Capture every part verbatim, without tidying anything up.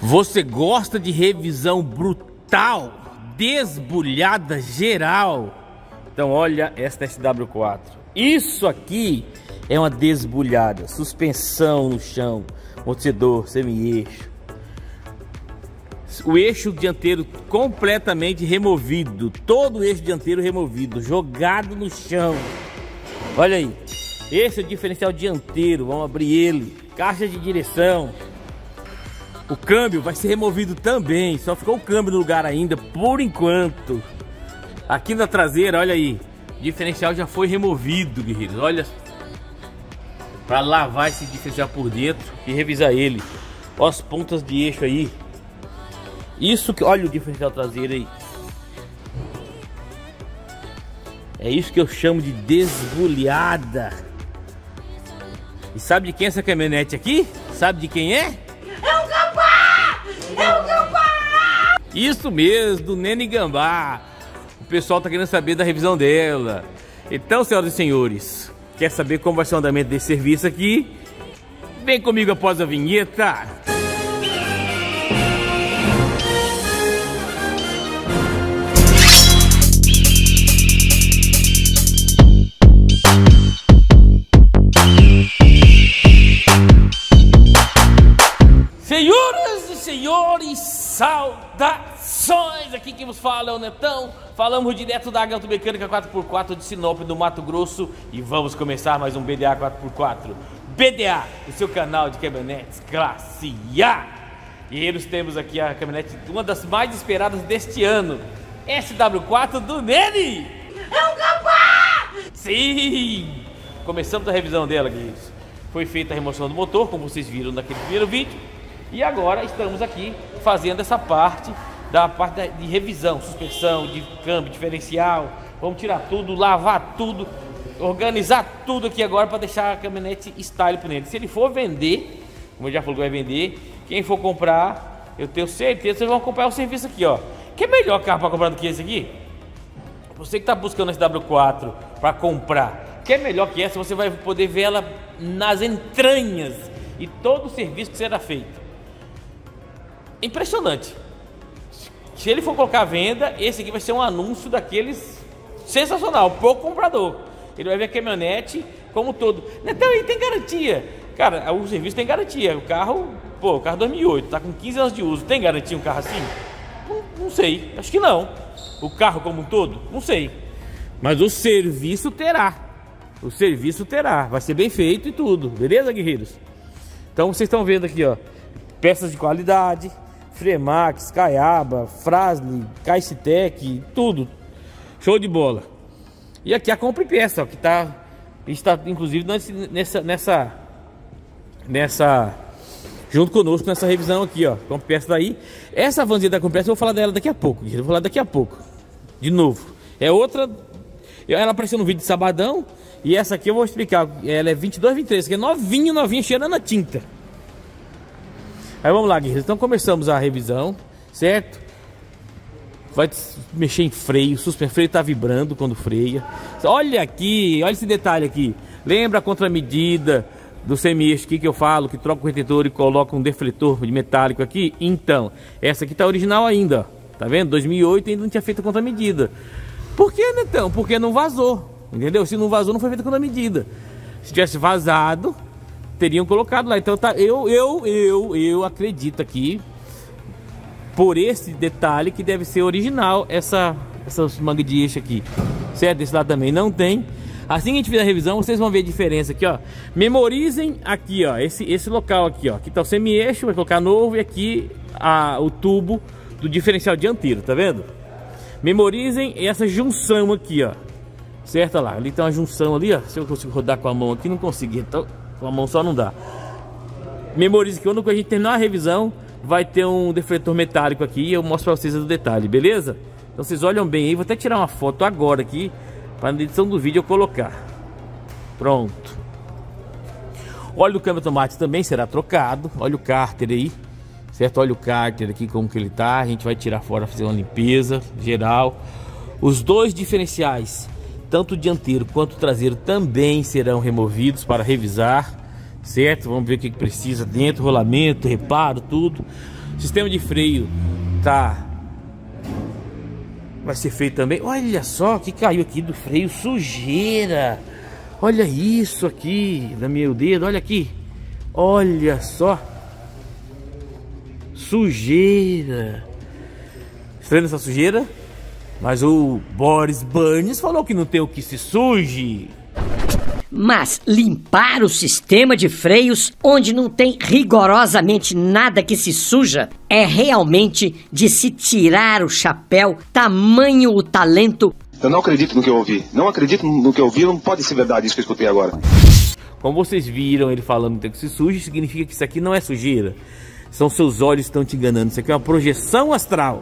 Você gosta de revisão brutal, desbulhada geral? Então olha esta S W quatro. Isso aqui é uma desbulhada. Suspensão no chão, amortecedor, semi-eixo. O eixo dianteiro completamente removido. Todo o eixo dianteiro removido, jogado no chão. Olha aí. Esse é o diferencial dianteiro. Vamos abrir ele. Caixa de direção. O câmbio vai ser removido também. Só ficou o câmbio no lugar ainda, por enquanto. Aqui na traseira, olha aí. O diferencial já foi removido, guerreiros. Olha. Para lavar esse diferencial por dentro e revisar ele. Olha as pontas de eixo aí. Isso que... Olha o diferencial traseiro aí. É isso que eu chamo de desbulhada. E sabe de quem é essa caminhonete aqui? Sabe de quem é? É o Gambá! É o Gambá! Isso mesmo, do Nene Gambá. O pessoal tá querendo saber da revisão dela. Então, senhoras e senhores, quer saber como vai ser o andamento desse serviço aqui? Vem comigo após a vinheta. Senhoras e senhores, saudações! Aqui quem vos fala é o Netão. Falamos direto da H Automecânica quatro por quatro de Sinop, do Mato Grosso. E vamos começar mais um B D A quatro por quatro. B D A, o seu canal de caminhonetes classe A. E eles temos aqui a caminhonete, uma das mais esperadas deste ano, S W quatro do Nene. É o Gambá! Sim! Começamos a revisão dela, guys. Foi feita a remoção do motor, como vocês viram naquele primeiro vídeo. E agora estamos aqui fazendo essa parte da parte de revisão, suspensão, de câmbio, diferencial. Vamos tirar tudo, lavar tudo, organizar tudo aqui agora para deixar a caminhonete style para ele. Se ele for vender, como eu já falei que vai vender, quem for comprar, eu tenho certeza que vocês vão comprar o serviço aqui, ó. Que é melhor carro para comprar do que esse aqui? Você que está buscando S W quatro para comprar, que é melhor que essa, você vai poder ver ela nas entranhas e todo o serviço que será feito. Impressionante. Se ele for colocar à venda, esse aqui vai ser um anúncio daqueles sensacional, pouco comprador. Ele vai ver a caminhonete como todo. Então aí tem garantia. Cara, o serviço tem garantia. O carro, pô, o carro dois mil e oito, tá com quinze anos de uso. Tem garantia um carro assim? Não, não sei, acho que não. O carro como um todo? Não sei. Mas o serviço terá. O serviço terá. Vai ser bem feito e tudo. Beleza, guerreiros? Então vocês estão vendo aqui, ó. Peças de qualidade. Fremax, Caiaba, Frasli, Caixitec, tudo. Show de bola. E aqui a compra e peça, ó, que tá, está inclusive nessa, nessa, nessa, junto conosco nessa revisão aqui, ó. Compra e peça daí. Essa vanzinha da compra e peça eu vou falar dela daqui a pouco. Eu vou falar daqui a pouco. De novo. É outra. Ela apareceu no vídeo de sabadão. E essa aqui eu vou explicar. Ela é vinte e dois, vinte e três, que é novinha, novinha, cheirando a tinta. Aí vamos lá, guerreiros. Então começamos a revisão, certo? Vai mexer em freio, o freio tá vibrando quando freia. Olha aqui, olha esse detalhe aqui. Lembra a contramedida do semi-eixo aqui que eu falo, que troca o retentor e coloca um defletor de metálico aqui? Então, essa aqui tá original ainda, ó. Tá vendo? dois mil e oito ainda não tinha feito a contramedida. Por que, Netão? Porque não vazou, entendeu? Se não vazou, não foi feita a contramedida. Se tivesse vazado, teriam colocado lá. Então tá, eu, eu, eu, eu acredito aqui, por esse detalhe, que deve ser original essa, essa manga de eixo aqui, certo? Desse lado também não tem. Assim que a gente fizer a revisão, vocês vão ver a diferença aqui, ó. Memorizem aqui, ó, esse, esse local aqui, ó. Aqui tá o semi-eixo, vai colocar novo, e aqui a, o tubo do diferencial dianteiro, tá vendo? Memorizem essa junção aqui, ó, certo? Olha lá, ali tem uma junção ali, ó. Se eu consigo rodar com a mão aqui, não consegui, então com a mão só não dá. Memorize que quando a gente terminar a revisão, vai ter um defletor metálico aqui e eu mostro pra vocês o detalhe, beleza? Então vocês olham bem aí, vou até tirar uma foto agora aqui, para na edição do vídeo eu colocar. Pronto. O óleo do câmbio automático também será trocado. Olha o cárter aí, certo? Olha o cárter aqui como que ele tá. A gente vai tirar fora, fazer uma limpeza geral. Os dois diferenciais, tanto o dianteiro quanto o traseiro, também serão removidos para revisar, certo? Vamos ver o que precisa dentro, rolamento, reparo, tudo. Sistema de freio tá... vai ser feito também. Olha só que caiu aqui do freio, sujeira. Olha isso aqui no meu dedo, olha aqui. Olha só. Sujeira. Estranha essa sujeira? Mas o Boris Burns falou que não tem o que se suje. Mas limpar o sistema de freios, onde não tem rigorosamente nada que se suja, é realmente de se tirar o chapéu, tamanho o talento. Eu não acredito no que eu ouvi. Não acredito no que eu ouvi, não pode ser verdade isso que eu escutei agora. Como vocês viram ele falando que se suje, significa que isso aqui não é sujeira. São seus olhos que estão te enganando. Isso aqui é uma projeção astral.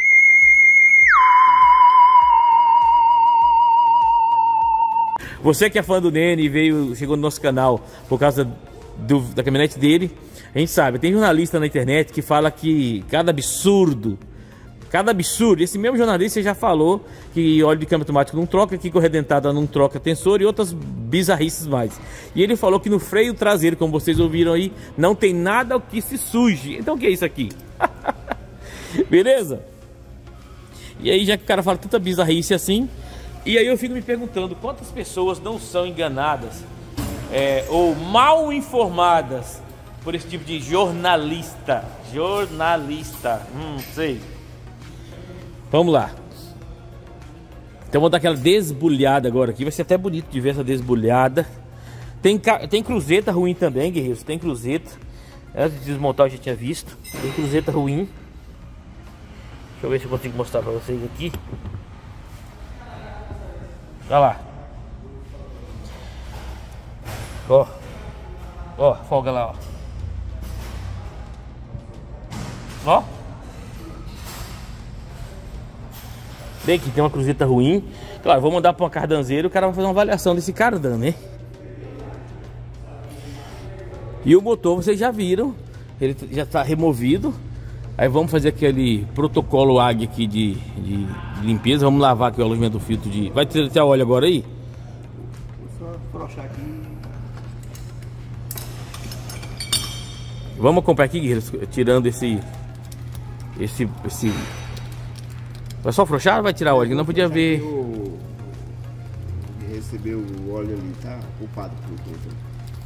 Você que é fã do Nene e veio, chegou no nosso canal por causa do, da caminhonete dele, a gente sabe, tem jornalista na internet que fala que cada absurdo, cada absurdo, esse mesmo jornalista já falou que óleo de câmbio automático não troca, que corredentada não troca tensor e outras bizarrices mais. E ele falou que no freio traseiro, como vocês ouviram aí, não tem nada que se suje. Então o que é isso aqui? Beleza? E aí, já que o cara fala tanta bizarrice assim, e aí eu fico me perguntando quantas pessoas não são enganadas é, ou mal informadas por esse tipo de jornalista. Jornalista, hum, sei. Vamos lá. Então vou dar aquela desbulhada agora aqui. Vai ser até bonito de ver essa desbulhada. Tem, tem cruzeta ruim também, guerreiros. Tem cruzeta. Antes de desmontar eu já tinha visto. Tem cruzeta ruim. Deixa eu ver se eu consigo mostrar pra vocês aqui. Olha lá. Ó. Ó, folga lá, ó. Ó. Bem aqui, tem uma cruzeta ruim. Claro, vou mandar para uma cardanzeira. O cara vai fazer uma avaliação desse cardan, né? E o motor, vocês já viram. Ele já está removido. Aí vamos fazer aquele protocolo A G aqui de, de, de limpeza. Vamos lavar aqui o alojamento do filtro de... Vai ter, ter óleo agora aí? Vou só frouxar aqui. Vamos acompanhar aqui, guerreiros, tirando esse... Esse... esse... Vai só afrouxar ou vai tirar óleo? Não podia ver... O... Recebeu o óleo ali, tá ocupado por tudo.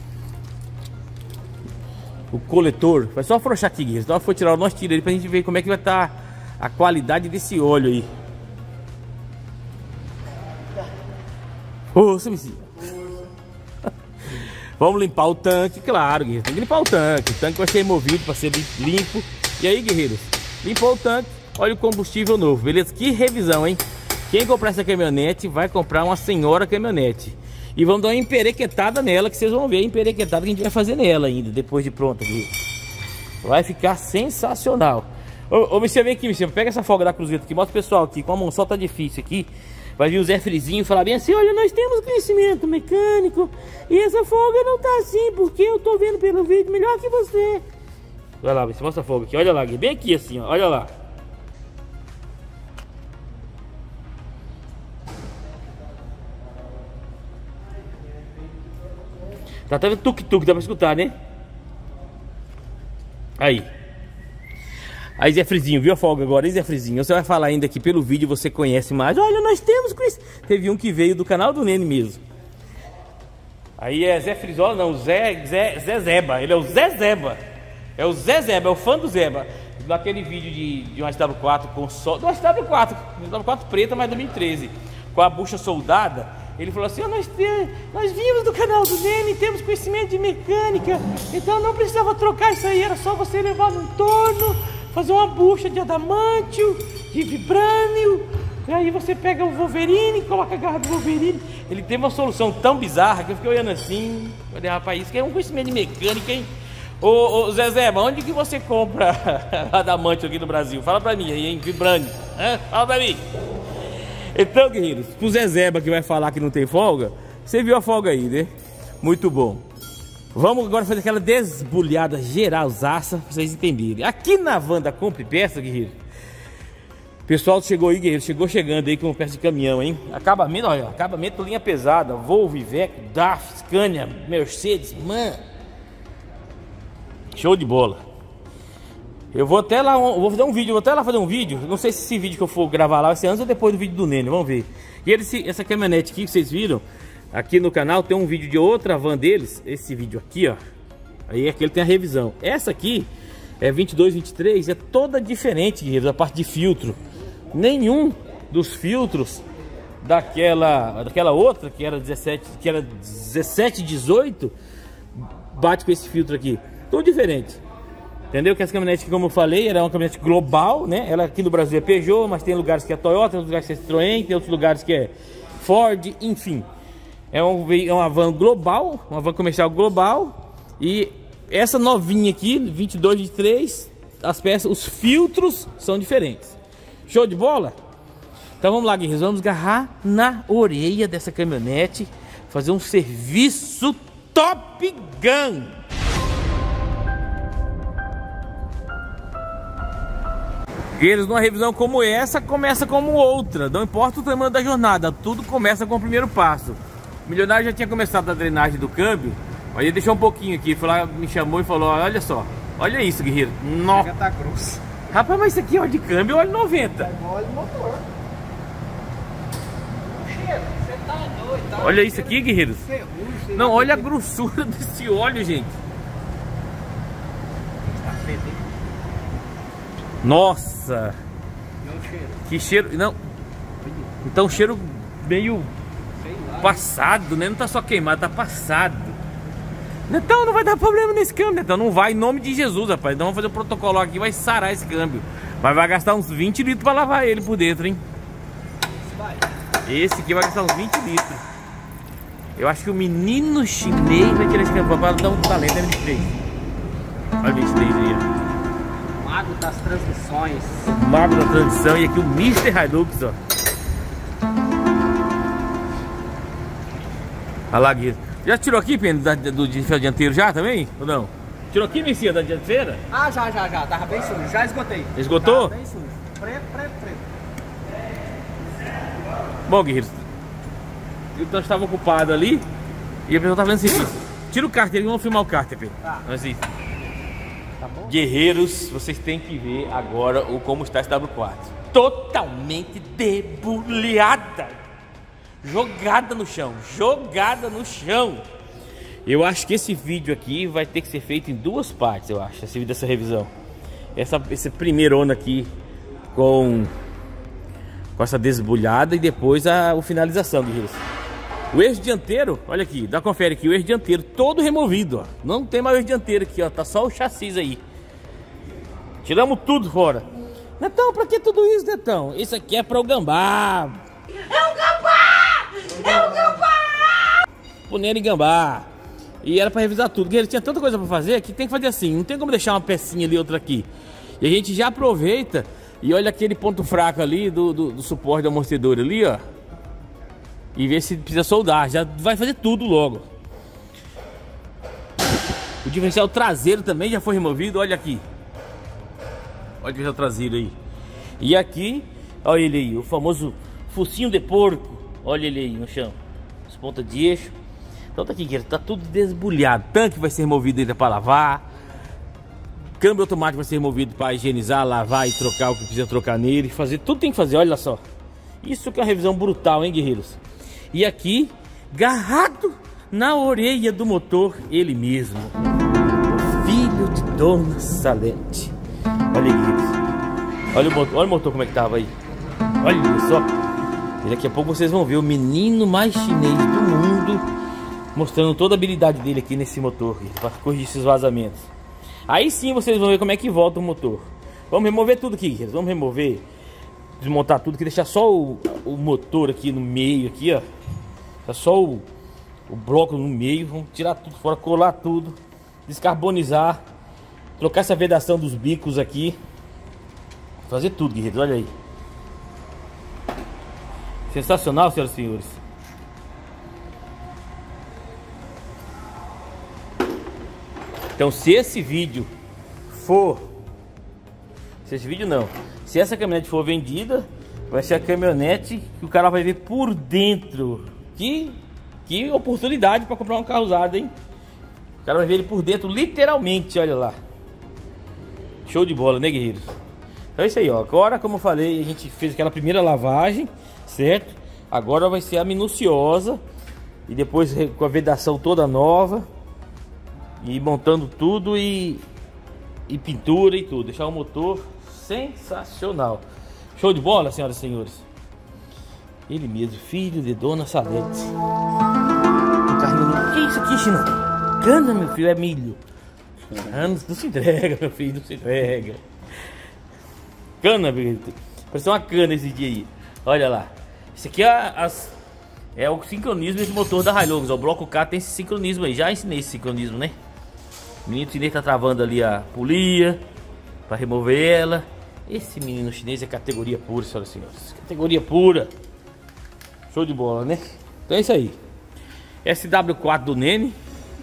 O coletor, vai só afrouxar aqui, guerreiros. Então foi tirar o nós tira ele pra gente ver como é que vai estar tá a qualidade desse óleo aí. Força, Messi. Vamos limpar o tanque, claro, guerreiros. Tem que limpar o tanque. O tanque vai ser removido para ser limpo. E aí, guerreiros, limpou o tanque, olha o combustível novo, beleza? Que revisão, hein? Quem comprar essa caminhonete vai comprar uma senhora caminhonete. E vamos dar uma emperequetada nela, que vocês vão ver a emperequetada que a gente vai fazer nela ainda, depois de pronta. Vai ficar sensacional. Ô, ô Michel, vem aqui, Michel, pega essa folga da cruzeta aqui, mostra o pessoal aqui, com a mão só tá difícil aqui. Vai vir o Zé Frizinho falar bem assim, olha, nós temos conhecimento mecânico e essa folga não tá assim, porque eu tô vendo pelo vídeo melhor que você. Olha lá, você mostra a folga aqui, olha lá, bem aqui assim, ó, olha lá. Tá até tuk-tuk, dá pra escutar, né? Aí. Aí, Zé Frizinho, viu a folga agora, hein, Zé Frizinho? Você vai falar ainda que pelo vídeo você conhece mais. Olha, nós temos com isso. Teve um que veio do canal do Nene mesmo. Aí é Zé Frizola, não, Zé, Zé, Zé Zeba. Ele é o Zé Zeba. É o Zé Zeba, é o fã do Zeba. Naquele vídeo de, de um S W quatro com só. Do S W quatro, S W quatro preta, mas dois mil e treze. Com a bucha soldada. Ele falou assim, oh, nós, nós vimos do canal do Nene, temos conhecimento de mecânica, então não precisava trocar isso aí, era só você levar num torno, fazer uma bucha de adamantio, de vibrânio, e aí você pega o Wolverine, coloca a garra do Wolverine. Ele teve uma solução tão bizarra que eu fiquei olhando assim, falei, rapaz, isso que é um conhecimento de mecânica, hein? Ô, ô Zezé, onde que você compra adamantio aqui no Brasil? Fala pra mim aí, hein, vibrânio, hã? Fala pra mim. Então, guerreiros, pro Zezeba que vai falar que não tem folga, você viu a folga aí, né? Muito bom. Vamos agora fazer aquela desbulhada geralzaça pra vocês entenderem. Aqui na Wanda Compre Peça, guerreiro. Pessoal chegou aí, guerreiro, chegou chegando aí com peça de caminhão, hein? Acabamento, olha, acabamento linha pesada, Volvo, Iveco, D A F, Scania, Mercedes, man. Show de bola. Eu vou até lá, vou fazer um vídeo, vou até lá fazer um vídeo. Não sei se esse vídeo que eu for gravar lá vai ser antes ou depois do vídeo do Nene, vamos ver. E esse, essa caminhonete aqui que vocês viram, aqui no canal tem um vídeo de outra van deles. Esse vídeo aqui, ó. Aí aquele tem a revisão. Essa aqui é vinte e dois, vinte e três, é toda diferente, guerreiros, a parte de filtro. Nenhum dos filtros daquela, daquela outra, que era dezessete, que era dezessete, dezoito, bate com esse filtro aqui. Tudo diferente. Entendeu? Que essa caminhonete, como eu falei, era uma caminhonete global, né? Ela aqui no Brasil é Peugeot, mas tem lugares que é Toyota, tem lugares que é Citroën, tem outros lugares que é Ford, enfim. É, um, é uma van global, uma van comercial global. E essa novinha aqui, vinte e dois, vinte e três, as peças, os filtros são diferentes. Show de bola? Então vamos lá, guerreiros, vamos agarrar na orelha dessa caminhonete, fazer um serviço Top Gun. Guerreiros, numa revisão como essa, começa como outra. Não importa o tamanho da jornada, tudo começa com o primeiro passo. O milionário já tinha começado a drenagem do câmbio, mas ele deixou um pouquinho aqui, foi lá, me chamou e falou, olha só, olha isso, guerreiro. Nossa, tá grosso. Rapaz, mas isso aqui é óleo de câmbio, óleo noventa. É óleo motor. Cheiro, você tá doido. Tá? Olha isso aqui, guerreiros. Ferrugem, não, olha a grossura desse óleo, gente. Tá preto, hein? Nossa. Não cheiro. Que cheiro, não. Então cheiro meio Sei lá. passado, né? Não tá só queimado, tá passado. Então não vai dar problema nesse câmbio, então não vai em nome de Jesus, rapaz. Então vamos fazer o protocolo aqui, vai sarar esse câmbio. Mas vai gastar uns vinte litros pra lavar ele por dentro, hein? Vai. Esse aqui vai gastar uns vinte litros. Eu acho que o menino chinês vai tirar esse câmbio pra dar um talento, é vinte e três. Olha o vinte e três aí, ó. Mago das transmissões. Mago da transição. E aqui o mister Hilux, ó. Olha lá, Guilherme. Já tirou aqui, Pedro, da, do diferencial dianteiro já também? Ou não? Tirou aqui, Messias, da dianteira? Ah, já, já, já. Tava bem sujo. Já esgotei. Esgotou? Tava bem sujo. Preto, preto, preto. Bom, Guilherme, então estava ocupado ali e a pessoa tá fazendo assim. Tira o cárter, vamos filmar o cárter, Pedro. Tá. Assim. Tá bom? Guerreiros, vocês têm que ver agora o como está esse W quatro. Totalmente debulhada. Jogada no chão, jogada no chão. Eu acho que esse vídeo aqui vai ter que ser feito em duas partes, eu acho, esse vídeo dessa revisão. Essa, esse primeiro ano aqui com, com essa desbulhada e depois a, a finalização, guerreiros. O eixo dianteiro, olha aqui, dá confere aqui, o eixo dianteiro todo removido, ó. Não tem mais o eixo dianteiro aqui, ó, tá só o chassi aí. Tiramos tudo fora. Netão, pra que tudo isso, Netão? Isso aqui é para o gambá. É um gambá! É um gambá! Punendo em gambá. E era pra revisar tudo. Ele tinha tanta coisa pra fazer que tem que fazer assim. Não tem como deixar uma pecinha ali, outra aqui. E a gente já aproveita e olha aquele ponto fraco ali do, do, do suporte do amortecedor ali, ó. E vê se precisa soldar. Já vai fazer tudo logo. O diferencial traseiro também já foi removido. Olha aqui. Olha o diferencial traseiro aí. E aqui, olha ele aí, o famoso focinho de porco. Olha ele aí no chão. As pontas de eixo. Então tá aqui, tá tudo desbulhado. Tanque vai ser removido ainda para lavar. Câmbio automático vai ser removido para higienizar, lavar e trocar o que precisa trocar nele. Fazer tudo tem que fazer, olha só. Isso que é uma revisão brutal, hein, guerreiros? E aqui, garrado na orelha do motor, ele mesmo. O filho de Dona Salete. Olha aí, guerreiros. Olha o motor, olha o motor como é que tava aí. Olha só. E daqui a pouco vocês vão ver o menino mais chinês do mundo mostrando toda a habilidade dele aqui nesse motor para corrigir esses vazamentos. Aí sim vocês vão ver como é que volta o motor. Vamos remover tudo aqui, guerreiros. Vamos remover, desmontar tudo, que deixar só o, o motor aqui no meio aqui, ó. Tá só o, o bloco no meio. Vamos tirar tudo fora, colar tudo, descarbonizar, trocar essa vedação dos bicos aqui, fazer tudo, guerreiros. Olha aí. Sensacional, senhoras e senhores. Então, se esse vídeo for... Se esse vídeo não. Se essa caminhonete for vendida, vai ser a caminhonete que o cara vai ver por dentro. Que, que oportunidade para comprar um carro usado, hein? O cara vai ver ele por dentro, literalmente, olha lá. Show de bola, né, guerreiros? Então é isso aí, ó. Agora, como eu falei, a gente fez aquela primeira lavagem, certo? Agora vai ser a minuciosa. E depois com a vedação toda nova. E montando tudo e... E pintura e tudo. Deixar o motor sensacional. Show de bola, senhoras e senhores. Ele mesmo, filho de Dona Salete. Um carrinho. Que é isso aqui, China? Cana, meu filho, é milho. Ah, não, não se entrega, meu filho, não se entrega. Cana, meu filho. Parece uma cana esse dia aí. Olha lá. Esse aqui é, as, é o sincronismo desse motor da Hilux. O bloco K tem esse sincronismo aí. Já ensinei esse sincronismo, né? O menino chinês tá travando ali a polia para remover ela. Esse menino chinês é categoria pura, senhoras e senhores. Categoria pura. Show de bola, né? Então é isso aí. S W quatro do Nene.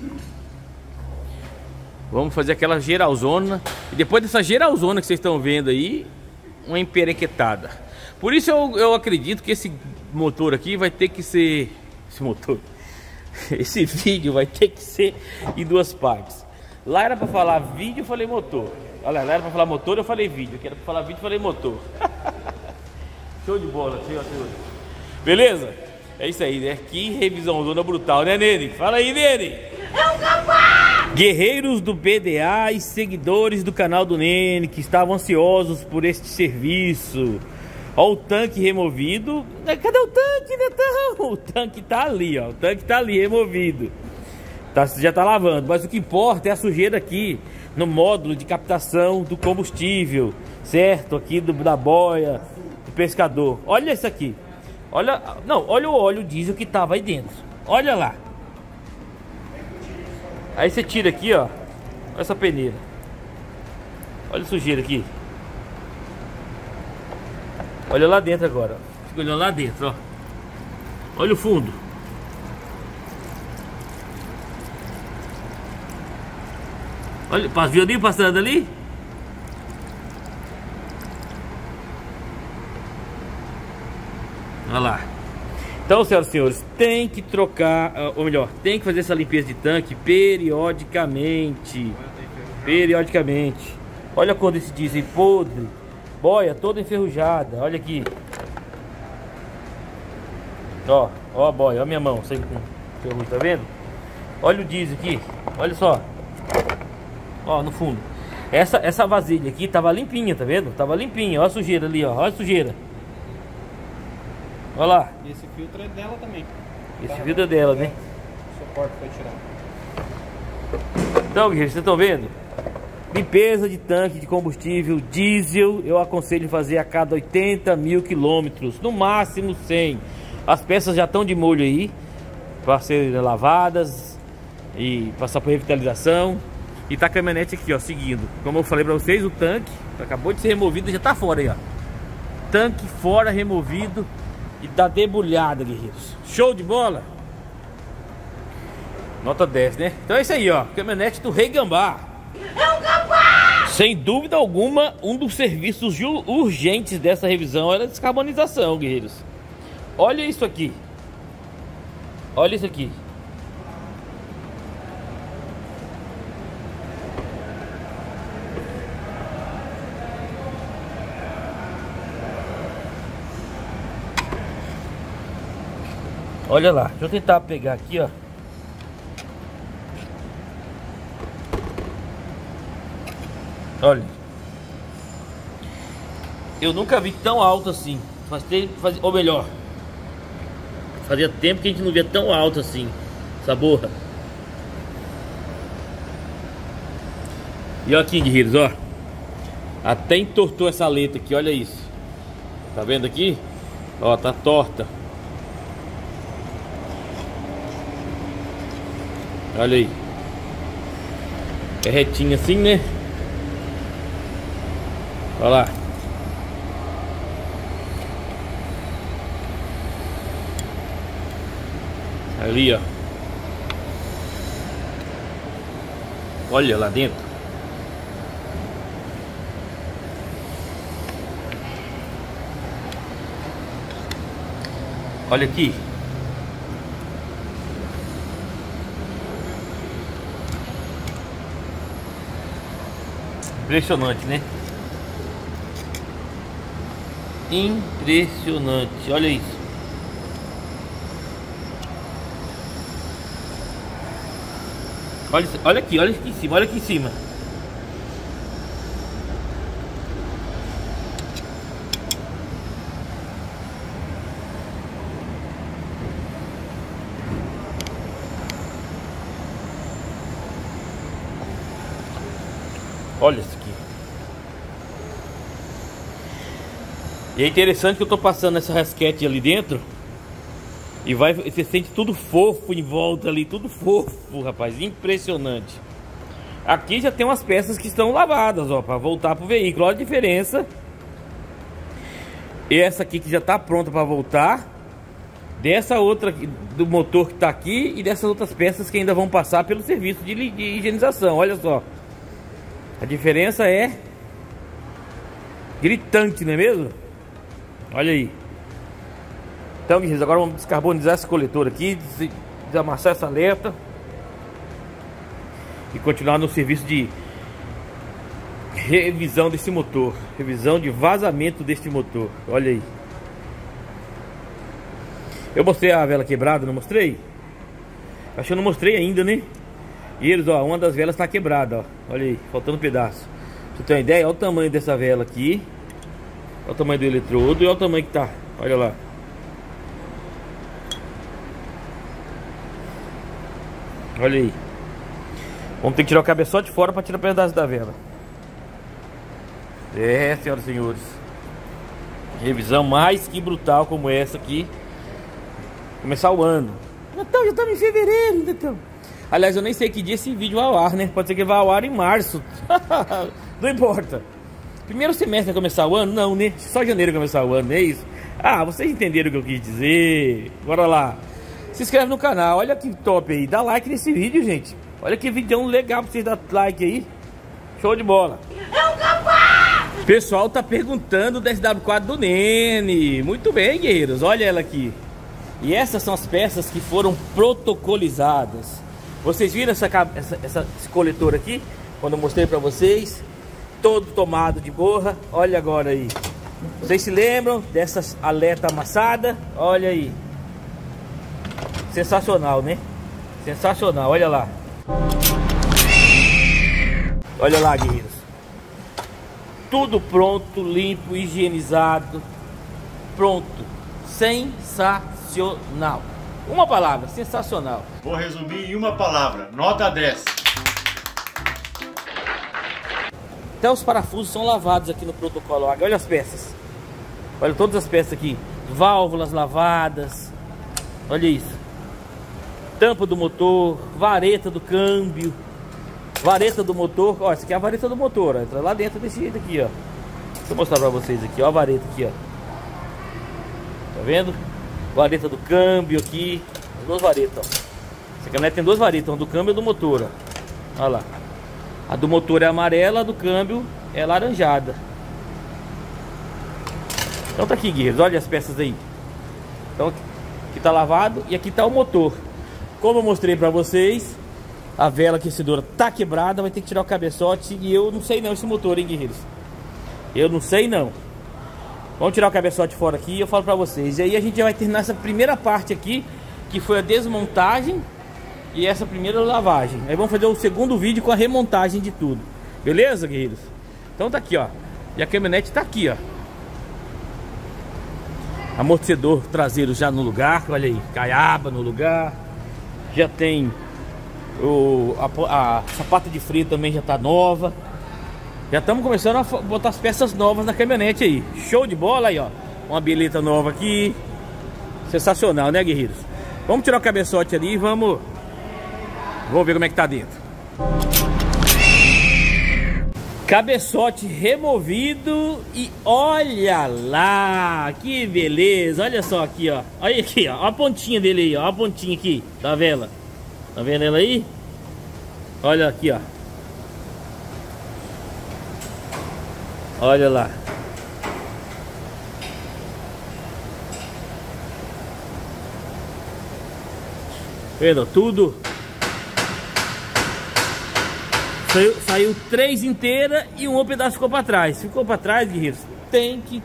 Vamos fazer aquela geralzona. E depois dessa geralzona que vocês estão vendo aí, uma emperequetada. Por isso eu, eu acredito que esse motor aqui vai ter que ser... Esse motor... Esse vídeo vai ter que ser em duas partes. Lá era pra falar vídeo, eu falei motor. Olha, lá era pra falar motor, eu falei vídeo. Aqui era pra falar vídeo, eu falei motor. Show de bola, senhor, senhor. Beleza? É isso aí, né? Que revisão zona brutal, né, Nene? Fala aí, Nene! Eu capaz! Guerreiros do B D A e seguidores do canal do Nene que estavam ansiosos por este serviço. Ó o tanque removido. Cadê o tanque, Netão? O tanque tá ali, ó. O tanque tá ali removido. Tá, já tá lavando. Mas o que importa é a sujeira aqui no módulo de captação do combustível. Certo? Aqui do, da boia do pescador. Olha isso aqui. Olha, não, olha o óleo diesel que tava aí dentro. Olha lá. Aí você tira aqui, ó. Olha essa peneira. Olha a sujeira aqui. Olha lá dentro agora. Fica olhando lá dentro, ó. Olha o fundo. Olha, viu ali passando ali? Olha lá. Então, senhoras e senhores, tem que trocar, ou melhor, tem que fazer essa limpeza de tanque periodicamente. Periodicamente. Olha a cor desse diesel podre. Boia toda enferrujada. Olha aqui. Ó, ó a boia, ó a minha mão. Sem ferrugem, tá vendo? Olha o diesel aqui. Olha só. Ó, no fundo. Essa, essa vasilha aqui tava limpinha, tá vendo? Tava limpinha. Ó a sujeira ali, ó. Olha a sujeira. Olha lá. E esse filtro é dela também. Esse tá, filtro é dela, né? O suporte foi tirado. Então, guerreiros, vocês estão vendo? Limpeza de tanque de combustível diesel, eu aconselho fazer a cada oitenta mil quilômetros, no máximo cem. As peças já estão de molho aí, para serem lavadas e passar por revitalização. E tá a caminhonete aqui, ó, seguindo. Como eu falei para vocês, o tanque acabou de ser removido e já tá fora aí, ó. Tanque fora, removido. E tá debulhada, guerreiros. Show de bola. Nota dez, né? Então é isso aí, ó. Caminhonete do Rei Gambá. Eu capaz! Sem dúvida alguma, um dos serviços urgentes dessa revisão era a descarbonização, guerreiros. Olha isso aqui. Olha isso aqui. Olha lá, deixa eu tentar pegar aqui, ó. Olha. Eu nunca vi tão alto assim. Faz tempo, faz, ou melhor, fazia tempo que a gente não via tão alto assim essa borra. E olha aqui, guerreiros, ó. Até entortou essa letra aqui, olha isso. Tá vendo aqui? Ó, tá torta. Olha aí. É retinho assim, né? Olha lá. Ali, ó. Olha lá dentro. Olha aqui. Impressionante, né? Impressionante, olha isso. Olha, olha aqui, olha aqui em cima, olha aqui em cima. Olha isso aqui. E é interessante que eu tô passando essa rasquete ali dentro. E vai, você sente tudo fofo em volta ali, tudo fofo, rapaz, impressionante. Aqui já tem umas peças que estão lavadas, ó, para voltar pro veículo. Olha a diferença. Essa aqui que já tá pronta para voltar, dessa outra do motor que tá aqui e dessas outras peças que ainda vão passar pelo serviço de, de higienização. Olha só. A diferença é gritante, não é mesmo? Olha aí. Então, guerreiros, agora vamos descarbonizar esse coletor aqui, desamassar essa alerta e continuar no serviço de revisão desse motor, revisão de vazamento deste motor. Olha aí. Eu mostrei a vela quebrada, não mostrei? Acho que eu não mostrei ainda, né? E eles, ó, uma das velas está quebrada, ó. Olha aí, faltando um pedaço. Pra você ter uma ideia, olha o tamanho dessa vela aqui. Olha o tamanho do eletrodo e olha o tamanho que tá. Olha lá. Olha aí. Vamos ter que tirar o cabeçote fora para tirar o pedaço da vela. É, senhoras e senhores. Revisão mais que brutal como essa aqui. Começar o ano. Natal, já estamos em fevereiro, Natal. Aliás, eu nem sei que dia esse vídeo vai ao ar, né? Pode ser que vá ao ar em março. Não importa. Primeiro semestre vai começar o ano? Não, né? Só janeiro vai começar o ano, não é isso? Ah, vocês entenderam o que eu quis dizer. Bora lá. Se inscreve no canal, olha que top aí. Dá like nesse vídeo, gente. Olha que vídeo legal pra vocês darem like aí. Show de bola. O pessoal tá perguntando da S W quatro do Nene. Muito bem, guerreiros. Olha ela aqui. E essas são as peças que foram protocolizadas. Vocês viram essa, essa, essa, esse coletor aqui? Quando eu mostrei pra vocês. Todo tomado de borra. Olha agora aí. Vocês se lembram dessas alerta amassada? Olha aí. Sensacional, né? Sensacional, olha lá. Olha lá, guerreiros. Tudo pronto, limpo, higienizado. Pronto. Sensacional. Uma palavra, sensacional. Vou resumir em uma palavra, nota dez. Até os parafusos são lavados aqui no protocolo. Olha as peças. Olha todas as peças aqui. Válvulas lavadas. Olha isso. Tampa do motor, vareta do câmbio, vareta do motor. Ó, essa aqui é a vareta do motor, ó. Entra lá dentro desse jeito aqui, ó. Deixa eu mostrar pra vocês aqui, ó, a vareta aqui, ó. Tá vendo? Vareta do câmbio aqui. As duas varetas, ó. Essa caminhonete tem duas varetas, uma do câmbio e do motor, ó. Olha lá. A do motor é amarela, a do câmbio é laranjada. Então tá aqui, guerreiros, olha as peças aí. Então aqui tá lavado e aqui tá o motor. Como eu mostrei pra vocês, a vela aquecedora tá quebrada, vai ter que tirar o cabeçote. E eu não sei não esse motor, hein, guerreiros. Eu não sei não. Vamos tirar o cabeçote fora aqui e eu falo pra vocês. E aí a gente já vai terminar essa primeira parte aqui, que foi a desmontagem e essa primeira lavagem. Aí vamos fazer o segundo vídeo com a remontagem de tudo. Beleza, guerreiros? Então tá aqui, ó. E a caminhonete tá aqui, ó. Amortecedor traseiro já no lugar, olha aí, caiaba no lugar. Já tem o, a, a sapata de freio também já tá nova. Já estamos começando a botar as peças novas na caminhonete aí. Show de bola aí, ó. Uma bilheta nova aqui. Sensacional, né, guerreiros? Vamos tirar o cabeçote ali e vamos... Vamos ver como é que tá dentro. Cabeçote removido e olha lá, que beleza, olha só aqui, ó. Olha aqui, ó, a pontinha dele aí, ó, a pontinha aqui da vela. Tá vendo ela aí? Olha aqui, ó. Olha lá. Vendo tudo Saiu, saiu três inteiras e um pedaço ficou para trás. Ficou para trás, guerreiros, tem que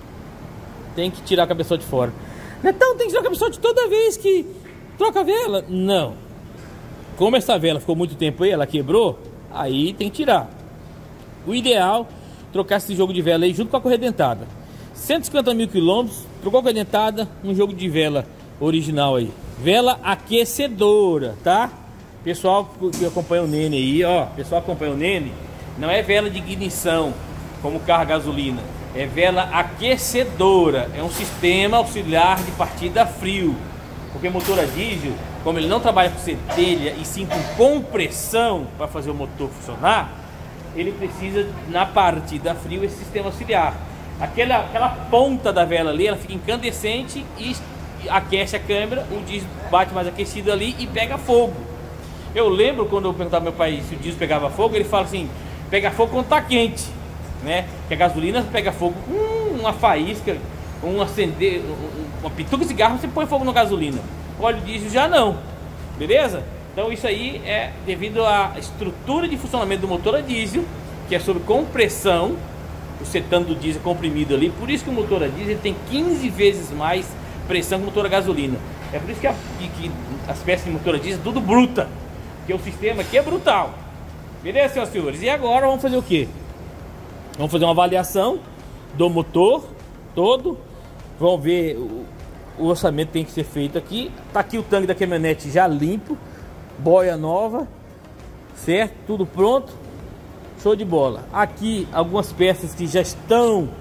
tem que tirar a cabeçote de fora. Então tem que tirar a cabeçote toda vez que troca a vela? Não. Como essa vela ficou muito tempo aí, ela quebrou, aí tem que tirar. O ideal, trocar esse jogo de vela aí junto com a corredentada. cento e cinquenta mil quilômetros, trocou a corredentada, um jogo de vela original aí. Vela aquecedora, tá? Pessoal que acompanha o Nene aí, ó. Pessoal que acompanha o Nene, não é vela de ignição, como carro a gasolina. É vela aquecedora. É um sistema auxiliar de partida a frio. Porque motor a diesel, como ele não trabalha com centelha e sim com compressão para fazer o motor funcionar, ele precisa, na partida a frio, esse sistema auxiliar. Aquela, aquela ponta da vela ali, ela fica incandescente e aquece a câmera, o diesel bate mais aquecido ali e pega fogo. Eu lembro quando eu perguntava ao meu pai se o diesel pegava fogo, ele fala assim, pega fogo quando tá quente, né? Que a gasolina pega fogo com hum, uma faísca, um acender, uma pituca de cigarro, você põe fogo na gasolina. Óleo diesel já não, beleza? Então isso aí é devido à estrutura de funcionamento do motor a diesel, que é sobre compressão, o cetano do diesel comprimido ali. Por isso que o motor a diesel tem quinze vezes mais pressão que o motor a gasolina. É por isso que, a, que, que as peças de motor a diesel tudo bruta, porque o sistema aqui é brutal. Beleza, senhoras e senhores? E agora vamos fazer o que? Vamos fazer uma avaliação do motor todo. Vamos ver o, o orçamento que tem que ser feito aqui. Tá aqui o tanque da caminhonete já limpo, boia nova, certo? Tudo pronto, show de bola. Aqui algumas peças que já estão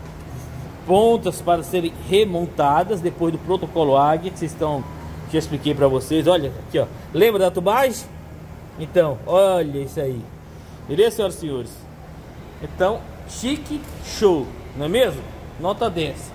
prontas para serem remontadas depois do protocolo Águia, que vocês estão, já expliquei para vocês. Olha aqui, ó, lembra da tubagem? Então, olha isso aí, beleza, senhoras e senhores? Então, chique, show, não é mesmo? Nota dez.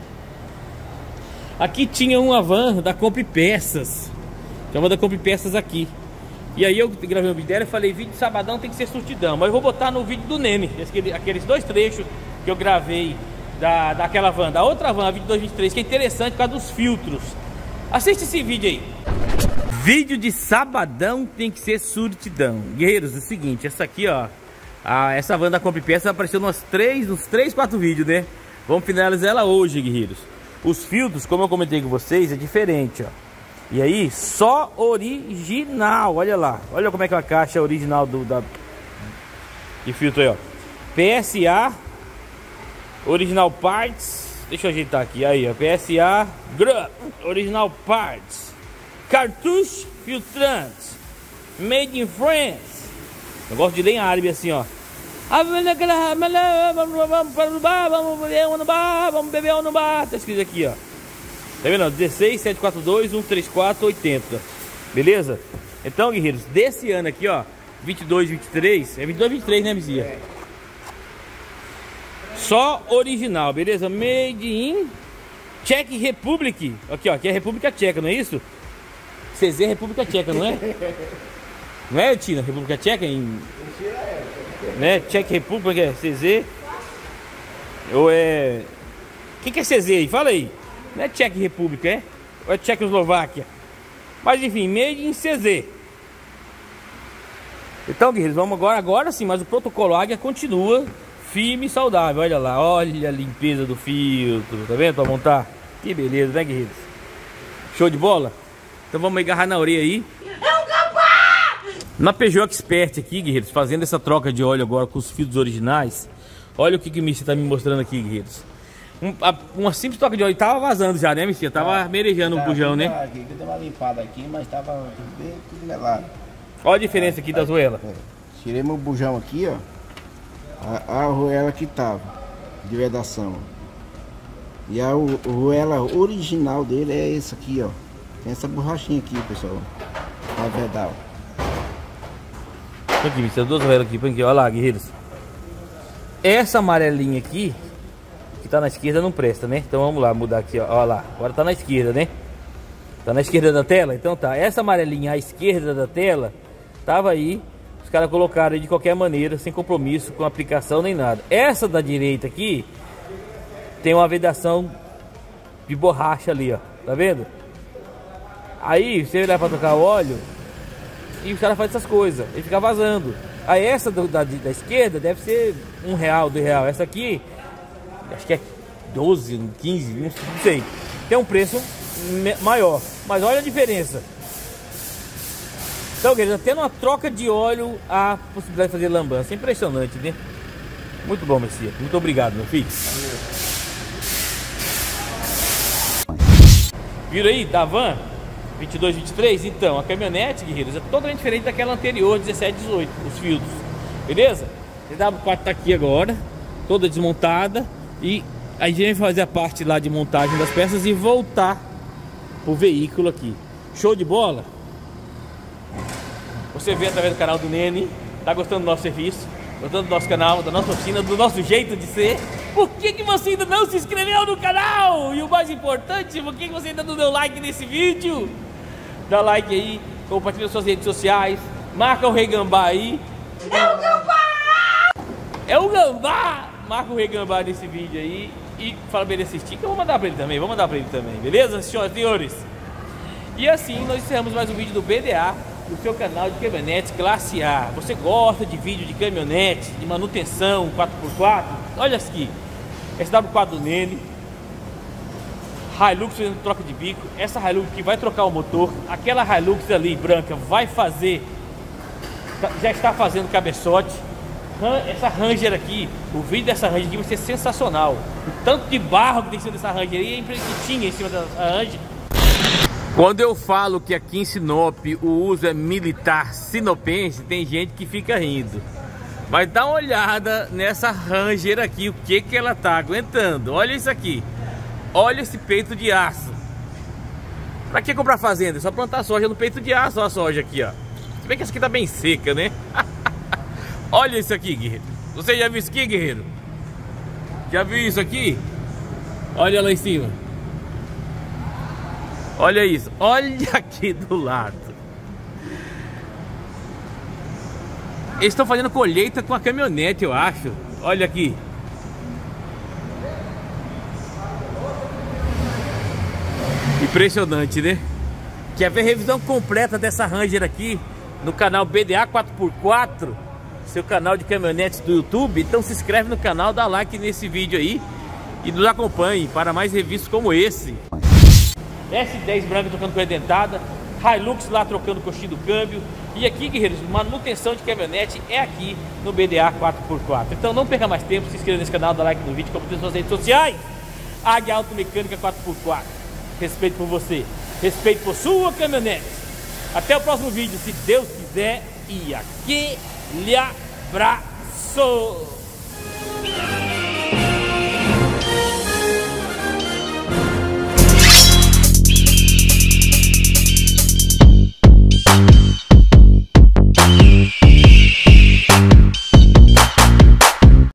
Aqui tinha uma van da Compre Peças, que é uma da Compre Peças aqui. E aí eu gravei um vídeo dela e falei, vídeo de sabadão tem que ser surtidão. Mas eu vou botar no vídeo do Nene, aqueles dois trechos que eu gravei da, daquela van, da outra van, a vinte e dois vinte e três, que é interessante por causa dos filtros. Assiste esse vídeo aí. Vídeo de sabadão tem que ser surtidão. Guerreiros, é o seguinte, essa aqui, ó, a, essa van da Compre Peças apareceu nos três, nos três, quatro vídeos, né? Vamos finalizar ela hoje, guerreiros. Os filtros, como eu comentei com vocês, é diferente, ó. E aí, só original, olha lá. Olha como é que é a caixa original do da de filtro aí, ó. P S A Original Parts. Deixa eu ajeitar aqui, aí, ó. P S A Original Parts. Cartucho filtrante. Made in France. Eu gosto de ler em árabe assim, ó. Vamos beber um no bar. Tá escrito aqui, ó. Tá vendo? dezesseis, setecentos e quarenta e dois, cento e trinta e quatro, oitenta. Beleza? Então, guerreiros, desse ano aqui, ó, vinte e dois, vinte e três. É vinte e dois, vinte e três, né, Mizia? É. Só original, beleza? Made in Czech Republic. Aqui, ó, aqui é República Tcheca, não é isso? C Z República Tcheca, não é? Não é, Tina? República Tcheca em... Né? Czech Republic é C Z? Ou é... O que, que é C Z aí? Fala aí. Não é Czech Republic, é? Ou é Tchecoslováquia? Mas enfim, made in C Z. Então, guerreiros, vamos agora, agora sim, mas o protocolo Águia continua firme e saudável. Olha lá, olha a limpeza do filtro, tá vendo? Pra montar. Que beleza, né, guerreiros? Show de bola? Então vamos agarrar na orelha aí. Na Peugeot Expert aqui, guerreiros, fazendo essa troca de óleo agora com os filtros originais. Olha o que que o Mister tá me mostrando aqui, guerreiros. Um, a, uma simples troca de óleo tava vazando já, né, Mister? Tava ah, merejando um bujão, né? Aqui, eu dei uma limpada aqui, mas tava bem tudo melado. Olha a diferença aqui da arruela. É. Tirei meu bujão aqui, ó. A, a arruela que tava de vedação. E a arruela original dele é essa aqui, ó. Tem essa borrachinha aqui, pessoal. A vedal. Aqui, Mister, duas arruelas aqui, aqui, olha lá, guerreiros. Essa amarelinha aqui, que tá na esquerda, não presta, né? Então vamos lá, mudar aqui, ó. Olha lá, agora tá na esquerda, né? Tá na esquerda da tela? Então tá, essa amarelinha à esquerda da tela tava aí, os caras colocaram aí de qualquer maneira, sem compromisso com aplicação nem nada. Essa da direita aqui tem uma vedação de borracha ali, ó. Tá vendo? Aí você vai lá pra trocar o óleo e os caras fazem essas coisas, ele fica vazando. Aí essa do, da, da esquerda deve ser um real, dois real. Essa aqui, acho que é doze, quinze, não sei. Tem um preço maior. Mas olha a diferença. Então, querido, tendo uma troca de óleo, a possibilidade de fazer lambança. É impressionante, né? Muito bom, Messias. Muito obrigado, meu filho. Viram aí, da van vinte e dois, vinte e três? Então, a caminhonete, guerreiros, é totalmente diferente daquela anterior, dezessete, dezoito, os filtros. Beleza? A W quatro tá aqui agora, toda desmontada. E a gente vai fazer a parte lá de montagem das peças e voltar pro veículo aqui. Show de bola? Você vê através do canal do Nene, tá gostando do nosso serviço, gostando do nosso canal, da nossa oficina, do nosso jeito de ser? Por que que você ainda não se inscreveu no canal? E o mais importante, por que que você ainda não deu like nesse vídeo? Dá like aí, compartilha nas suas redes sociais, marca o Rei Gambá aí. É o Gambá! É o Gambá! Marca o Rei Gambá nesse vídeo aí e fala pra ele assistir, que eu vou mandar pra ele também, vou mandar pra ele também, beleza, senhoras e senhores? E assim nós encerramos mais um vídeo do B D A, do seu canal de caminhonetes classe A. Você gosta de vídeo de caminhonete, de manutenção quatro por quatro? Olha aqui, S W quatro do Nene, Hilux fazendo troca de bico. Essa Hilux que vai trocar o motor, aquela Hilux ali branca vai fazer, já está fazendo cabeçote. Essa Ranger aqui, o vídeo dessa Ranger aqui vai ser sensacional. O tanto de barro que tem em cima dessa Ranger aí, que tinha em cima da Ranger. Quando eu falo que aqui em Sinop o uso é militar sinopense, tem gente que fica rindo. Mas dá uma olhada nessa Ranger aqui, o que que ela tá aguentando. Olha isso aqui. Olha esse peito de aço. Pra que comprar fazenda? É só plantar soja no peito de aço, ó, a soja aqui, ó. Se bem que essa aqui tá bem seca, né? Olha isso aqui, guerreiro. Você já viu isso aqui, guerreiro? Já viu isso aqui? Olha lá em cima. Olha isso. Olha aqui do lado. Eles estão fazendo colheita com a caminhonete, eu acho. Olha aqui. Impressionante, né? Quer ver a revisão completa dessa Ranger aqui no canal B D A quatro por quatro, seu canal de caminhonetes do YouTube? Então se inscreve no canal, dá like nesse vídeo aí e nos acompanhe para mais reviews como esse. S dez branca trocando correia dentada, Hilux lá trocando coxinha do câmbio. E aqui, guerreiros, manutenção de caminhonete é aqui no B D A quatro por quatro. Então não perca mais tempo, se inscreva nesse canal, dá like no vídeo, compartilhe nas suas redes sociais. Águia Automecânica quatro por quatro. Respeito por você, respeito por sua caminhonete. Até o próximo vídeo, se Deus quiser. E aquele abraço.